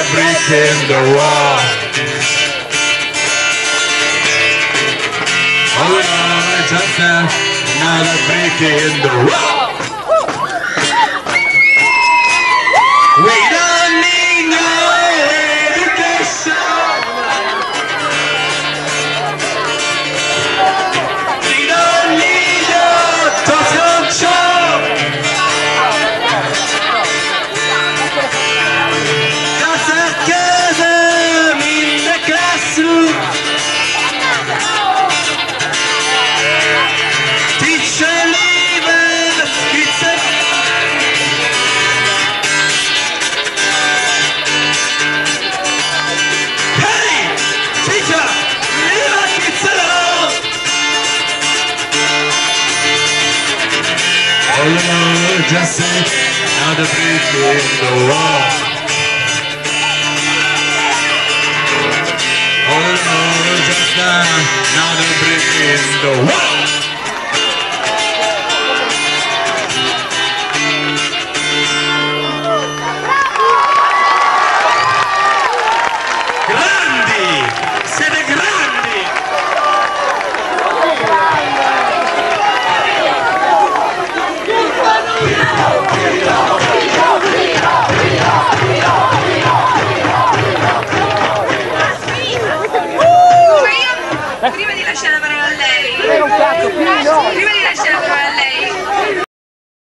brick in the wall. Oh no, just another brick in the wall. We don't need no education. We don't need your talk show. Just sarcasm in the classroom. Teacher leaving, it's a oh no, just another brick in the wall. Oh no, just another brick in the wall.